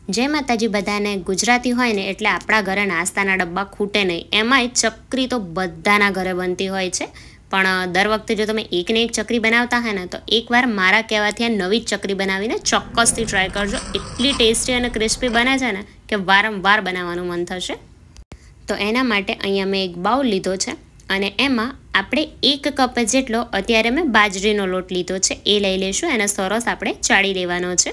जय माताजी बधाने गुजराती होय ने एटले आपणा घरे नाસ્તાના ડબ્બા ખૂટે નહીં। એમાંય ચકરી તો બધાના ઘરે બનતી હોય છે, પણ દર વખતે જો તમે એક ને એક ચકરી બનાવતા હોય ને તો એકવાર મારા કહેવાથી આ નવી ચકરી બનાવીને ચોક્કસથી ટ્રાય કરજો। એટલી ટેસ્ટી અને ક્રિસ્પી બને છે ને કે વારંવાર બનાવવાનું મન થશે। તો એના માટે અહીંયા મેં એક બાઉલ લીધો છે અને એમાં આપણે 1 કપ જેટલો અત્યારે મેં બાજરીનો લોટ લીધો છે, એ લઈ લેશું। એને સરસ આપણે ચાળી લેવાનો છે।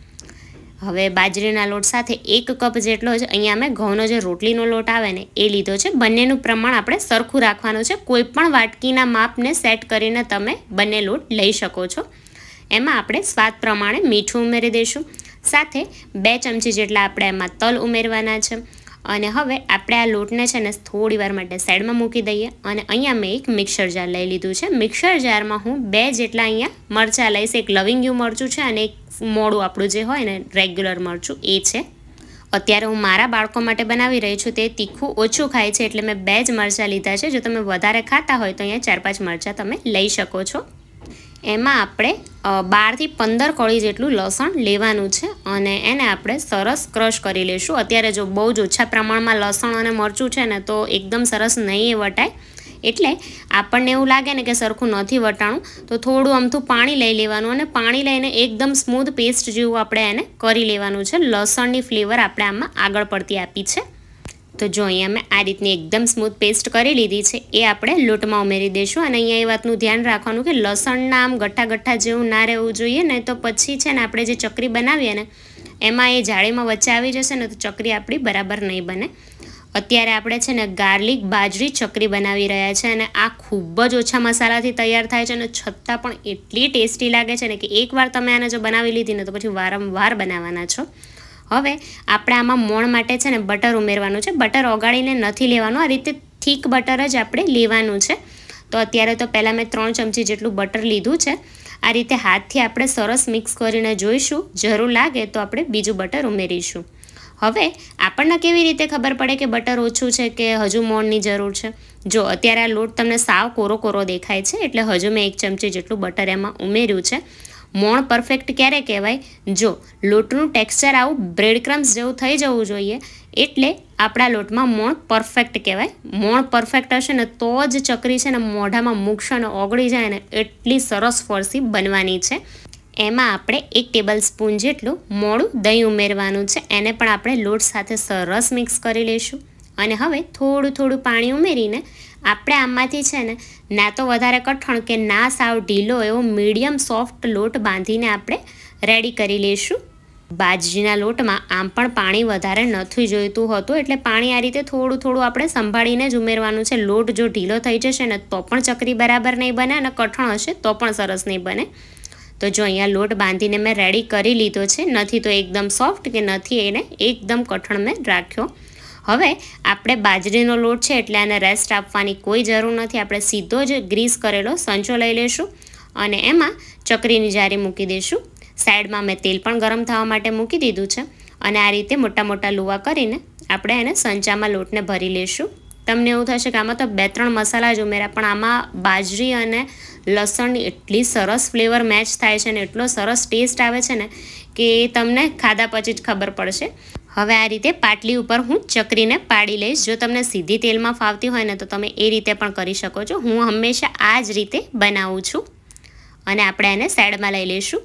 હવે બાજરીના લોટ સાથે 1 કપ જેટલો જ અહીંયા મેં ઘઉંનો જે રોટલીનો લોટ આવે ને એ લીધો છે। બંનેનું પ્રમાણ આપણે સરખું રાખવાનું છે, કોઈ પણ વાટકીના માપને સેટ કરીને તમે બંને લોટ લઈ શકો છો। એમાં આપણે સ્વાદ પ્રમાણે મીઠું ઉમેરી દઈશું, સાથે 2 ચમચી જેટલા આપણે એમાં તલ ઉમેરવાના છે। અને હવે આપણે આ લોટને છે ને થોડી વાર માટે સાઈડમાં મૂકી દઈએ અને અહીંયા મેં એક મિક્સર જાર લઈ લીધું છે। મિક્સર જારમાં હું 2 જેટલા અહીંયા મરચાં લઈશ, એક લવિંગિયું મરચું છે અને એક મોડું આપણું જે હોય ને રેગ્યુલર મરચું એ છે। અત્યારે હું મારા બાળકો માટે બનાવી રહી છું, તે તીખું ઓછું ખાય છે એટલે મેં 2 જ મરચાં લીધા છે। જો તમે વધારે ખાતા હોય તો અહીંયા 4-5 મરચાં તમે લઈ શકો છો। એમાં આપણે 12 થી 15 કળી જેટલું લસણ લેવાનું છે અને એને આપણે સરસ ક્રશ કરી લઈશું। અત્યારે જો બહુ જ ઓછા પ્રમાણમાં લસણ અને મરચું છે ને તો એકદમ સરસ નહીં વટાય, એટલે આપણને એવું લાગે ને કે સરખું નથી વટાણું તો થોડું અમથું પાણી લઈ લેવાનું અને પાણી લઈને એકદમ સ્મૂથ પેસ્ટ જેવું આપણે એને કરી લેવાનું છે। લસણની ફ્લેવર આપણે આમાં આગળ પડતી આપી છે। તો જો અહીંયા મેં આ રીતની એકદમ સ્મૂથ પેસ્ટ કરી લીધી છે, એ આપણે લોટમાં ઉમેરી દઈશું। અને અહીંયા એ વાતનું ધ્યાન રાખવાનું કે લસણના આમ ગઠ્ઠા જેવું ના રહેવું જોઈએ ને, તો પછી છે ને આપણે જે ચકરી બનાવીએ ને એમાં એ જાળીમાં વચ્ચે આવી જશે ને તો ચકરી આપણી બરાબર નહીં બને। અત્યારે આપણે છે ને ગાર્લિક બાજરી ચકરી બનાવી રહ્યા છે અને આ ખૂબ જ ઓછા મસાલાથી તૈયાર થાય છે અને છતાં પણ એટલી ટેસ્ટી લાગે છે ને કે એકવાર તમે આને જો બનાવી લીધી ને તો પછી વારંવાર બનાવવાના છો। હવે આપણે આમાં મોણ માટે છે ને બટર ઉમેરવાનું છે। બટર ઓગાળીને નથી લેવાનું, આ રીતે થીક બટર જ આપણે લેવાનું છે। તો અત્યારે તો પહેલાં મેં 3 ચમચી જેટલું બટર લીધું છે। આ રીતે હાથથી આપણે સરસ મિક્સ કરીને જોઈશું, જરૂર લાગે તો આપણે બીજું બટર ઉમેરીશું। હવે આપણને કેવી રીતે ખબર પડે કે બટર ઓછું છે કે હજુ મોણની જરૂર છે? જો અત્યારે આ લોટ તમને સાવ કોરો દેખાય છે એટલે હજુ મેં 1 ચમચી જેટલું બટર એમાં ઉમેર્યું છે। મોણ પરફેક્ટ ક્યારે કહેવાય? જો લોટનું ટેક્સચર આવું બ્રેડ ક્રમ્સ જેવું થઈ જવું જોઈએ, એટલે આપણા લોટમાં મોણ પરફેક્ટ કહેવાય। મોણ પરફેક્ટ હશે ને તો જ ચકરી છે ને મોઢામાં મૂકશો અને ઓગળી જાય ને એટલી સરસ ફરસી બનવાની છે। એમાં આપણે 1 ટેબલ સ્પૂન જેટલું મોળું દહીં ઉમેરવાનું છે, એને પણ આપણે લોટ સાથે સરસ મિક્સ કરી લઈશું। અને હવે થોડું પાણી ઉમેરીને આપણે આમાંથી છે ને ના તો વધારે કઠણ કે ના સાવ ઢીલો એવો મીડિયમ સોફ્ટ લોટ બાંધીને આપણે રેડી કરી લઈશું। બાજરીના લોટમાં આમ પણ પાણી વધારે નથી જોઈતું હોતું, એટલે પાણી આ રીતે થોડું આપણે સંભાળીને જ ઉમેરવાનું છે। લોટ જો ઢીલો થઈ જશે ને તો પણ ચકરી બરાબર નહીં બને અને કઠણ હશે તો પણ સરસ નહીં બને। તો જો અહીંયા લોટ બાંધીને મેં રેડી કરી લીધો છે, નથી તો એકદમ સોફ્ટ કે નથી એને એકદમ કઠણ મેં રાખ્યો। હવે આપણે બાજરીનો લોટ છે એટલે આને રેસ્ટ આપવાની કોઈ જરૂર નથી, આપણે સીધો જ ગ્રીસ કરેલો સંચો લઈ લઈશું અને એમાં ચકરીની જારી મૂકી દઈશું। સાઈડમાં મેં તેલ પણ ગરમ થવા માટે મૂકી દીધું છે અને આ રીતે મોટા લુવા કરીને આપણે એને સંચામાં લોટને ભરી લઈશું। તમને એવું થશે કે આમાં તો 2-3 મસાલા જ ઉમેર્યા, પણ આમાં બાજરી અને લસણની એટલી સરસ ફ્લેવર મેચ થાય છે ને એટલો સરસ ટેસ્ટ આવે છે ને કે તમને ખાધા પછી જ ખબર પડશે। હવે આ રીતે પાટલી ઉપર હું ચકરીને પાડી લઈશ। જો તમને સીધી તેલમાં ફાવતી હોય ને તો તમે એ રીતે પણ કરી શકો છો, હું હંમેશા આ જ રીતે બનાવું છું। અને આપણે એને સાઈડમાં લઈ લઈશું।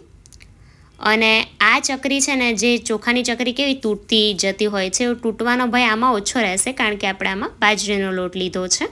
અને આ ચકરી છે ને જે ચોખાની ચકરી કેવી તૂટતી જતી હોય છે, એવું તૂટવાનો ભય આમાં ઓછો રહેશે, કારણ કે આપણે આમાં બાજરીનો લોટ લીધો છે।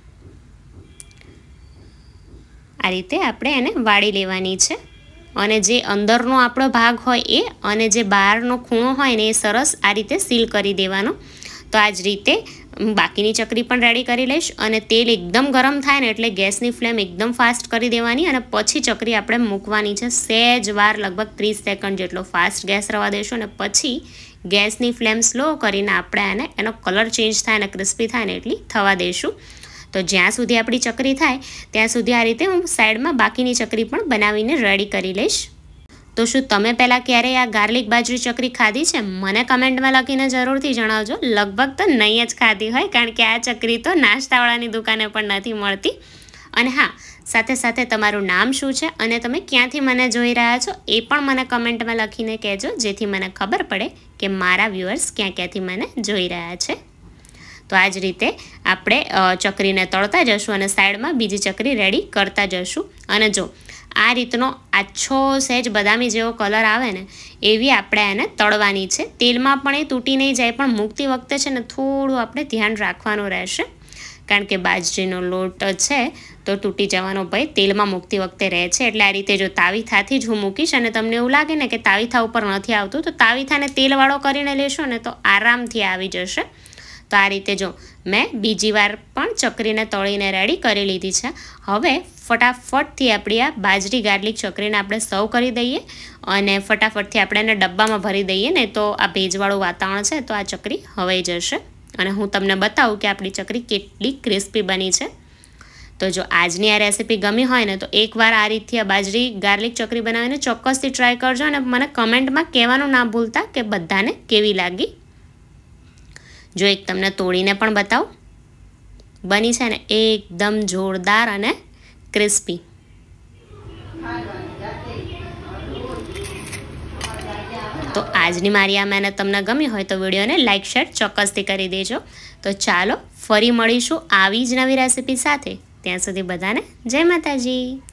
આ રીતે આપણે એને વાળી લેવાની છે અને જે અંદરનો આપણો ભાગ હોય એ અને જે બહારનો ખૂણો હોય ને એ સરસ આ રીતે સીલ કરી દેવાનો। તો આ જ રીતે બાકીની ચકરી પણ રેડી કરી લઈશ અને તેલ એકદમ ગરમ થાય ને એટલે ગેસની ફ્લેમ એકદમ ફાસ્ટ કરી દેવાની અને પછી ચકરી આપણે મૂકવાની છે। સહેજ વાર લગભગ 30 સેકન્ડ જેટલો ફાસ્ટ ગેસ રવા દઈશું અને પછી ગેસની ફ્લેમ સ્લો કરીને આપણે એનો કલર ચેન્જ થાય અને ક્રિસ્પી થાય ને એટલી થવા દઈશું। તો જ્યાં સુધી આપણી ચકરી થાય ત્યાં સુધી આ રીતે હું સાઈડમાં બાકીની ચકરી પણ બનાવીને રેડી કરી લઈશ। તો શું તમે પહેલાં ક્યારેય આ ગાર્લિક બાજરી ચકરી ખાધી છે? મને કમેન્ટમાં લખીને જરૂરથી જણાવજો। લગભગ તો નહીં જ ખાધી હોય, કારણ કે આ ચકરી તો નાસ્તાવાળાની દુકાને પણ નથી મળતી। અને હા, સાથે સાથે તમારું નામ શું છે અને તમે ક્યાંથી મને જોઈ રહ્યા છો એ પણ મને કમેન્ટમાં લખીને કહેજો, જેથી મને ખબર પડે કે મારા વ્યુઅર્સ ક્યાંથી મને જોઈ રહ્યા છે. તો આ જ રીતે આપણે ચકરીને તળતા જશું અને સાઈડમાં બીજી ચકરી રેડી કરતા જશું. અને જો આ રીતનો આછો સહેજ બદામી જેવો કલર આવે ને એવી આપણે એને તળવાની છે. તેલમાં પણ એ તૂટી નહીં જાય, પણ મૂકતી વખતે છે ને થોડું આપણે ધ્યાન રાખવાનું રહેશે, કારણ કે બાજરીનો લોટ છે તો તૂટી જવાનો ભય તેલમાં મૂકતી વખતે રહે છે. એટલે આ રીતે જો તાવીથાથી જ હું મૂકીશ અને તમને એવું લાગે ને કે તાવીથા ઉપર નથી આવતું, તો તાવીથાને તેલવાળો કરીને લેશો ને તો આરામથી આવી જશે. તો આ રીતે જો મેં બીજી વાર પણ ચકરીને તળીને રેડી કરી લીધી છે. હવે ફટાફટથી આપણી આ બાજરી ગાર્લિક ચકરીને આપણે સર્વ કરી દઈએ અને ફટાફટથી આપણે એને ડબ્બામાં ભરી દઈએ ને તો આ ભેજવાળું વાતાવરણ છે તો આ ચકરી હવાઈ જશે. અને હું તમને બતાવું કે આપણી ચકરી કેટલી ક્રિસ્પી બની છે. તો જો આજની આ રેસીપી ગમી હોય ને તો એકવાર આ રીતથી આ બાજરી ગાર્લિક ચકરી બનાવીને ચોક્કસથી ટ્રાય કરજો અને મને કમેન્ટમાં કહેવાનું ના ભૂલતા કે બધાને કેવી લાગી. જો એક તમને તોડીને પણ બતાવું, બની છે ને એકદમ જોરદાર અને ક્રિસ્પી. તો આજની મારી આ મહેનત તમને ગમી હોય તો વિડીયોને લાઇક શેર ચોક્કસથી કરી દેજો. તો ચાલો ફરી મળીશું આવી જ નવી રેસીપી સાથે. ત્યાં સુધી બધાને જય માતાજી.